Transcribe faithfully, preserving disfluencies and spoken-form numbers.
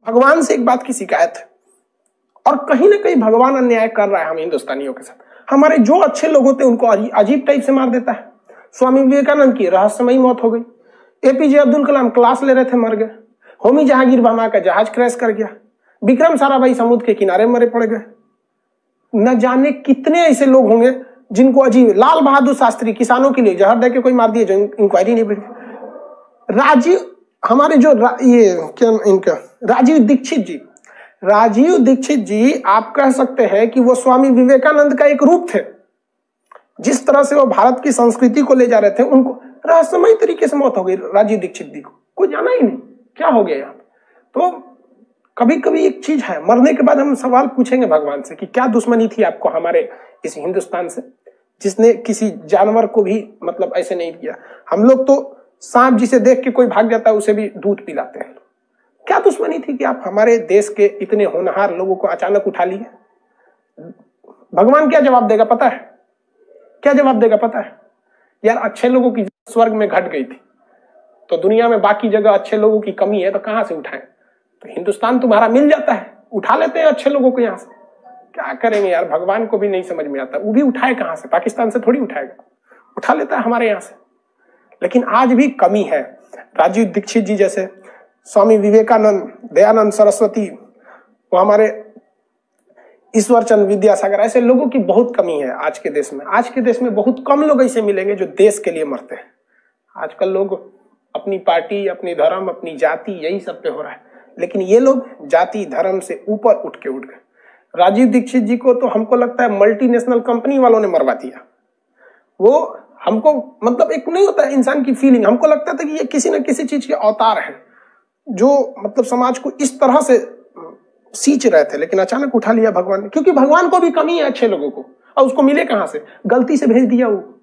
भगवान से एक बात की शिकायत है, और कहीं ना कहीं भगवान अन्याय कर रहा है हम हिंदुस्तानियों के साथ। हमारे जो अच्छे लोग होते हैं उनको अजीब टाइप से मार देता है। स्वामी विवेकानंद की रहस्यमयी मौत हो गई, एपीजे अब्दुल कलाम क्लास ले रहे थे मर गए, होमी जहांगीर बर्मा का जहाज क्रैश कर गया, विक्रम साराभाई समुद्र के किनारे मरे पड़ गए। न जाने कितने ऐसे लोग होंगे जिनको अजीब, लाल बहादुर शास्त्री किसानों के लिए जहर दे के कोई मार दिए जो इंक्वायरी नहीं बैठी। राजीव हमारे जो रा, ये क्या इनका राजीव दीक्षित जी राजीव दीक्षित जी आप कह सकते हैं कि वो स्वामी विवेकानंद का एक रूप थे। जिस तरह से वो भारत की संस्कृति को ले जा रहे थे, उनको रहस्यमय तरीके से मौत हो गई राजीव दीक्षित जी को, कोई जाना ही नहीं क्या हो गया यहाँ। तो कभी कभी एक चीज है, मरने के बाद हम सवाल पूछेंगे भगवान से कि क्या दुश्मनी थी आपको हमारे इस हिंदुस्तान से, जिसने किसी जानवर को भी मतलब ऐसे नहीं किया। हम लोग तो सांप जिसे देख के कोई भाग जाता है उसे भी दूध पिलाते हैं। क्या दुश्मनी थी कि आप हमारे देश के इतने होनहार लोगों को अचानक उठा लिए? भगवान क्या जवाब देगा पता है? क्या जवाब देगा पता है? यार अच्छे लोगों की स्वर्ग में घट गई थी, तो दुनिया में बाकी जगह अच्छे लोगों की कमी है, तो कहां से उठाएं? तो हिंदुस्तान तुम्हारा मिल जाता है, उठा लेते हैं अच्छे लोगों को यहां से। क्या करेंगे यार, भगवान को भी नहीं समझ में आता, वो भी उठाए कहां से? पाकिस्तान से थोड़ी उठाएगा, उठा लेता है हमारे यहां से। लेकिन आज भी कमी है। राजीव दीक्षित जी जैसे, स्वामी विवेकानंद, दयानंद सरस्वती, वो हमारे ईश्वर चंद्र विद्यासागर, ऐसे लोगों की बहुत कमी है आज के देश में। आज के देश में बहुत कम लोग ऐसे मिलेंगे जो देश के लिए मरते हैं। आजकल लोग अपनी पार्टी, अपनी धर्म, अपनी जाति, यही सब पे हो रहा है। लेकिन ये लोग जाति धर्म से ऊपर उठ के उठ गए। राजीव दीक्षित जी को तो हमको लगता है मल्टीनेशनल कंपनी वालों ने मरवा दिया। वो हमको मतलब एक नहीं होता है इंसान की फीलिंग, हमको लगता था कि ये किसी न किसी चीज के अवतार हैं जो मतलब समाज को इस तरह से सींच रहे थे, लेकिन अचानक उठा लिया भगवान ने। क्योंकि भगवान को भी कमी है अच्छे लोगों को, और उसको मिले कहां से? गलती से भेज दिया वो।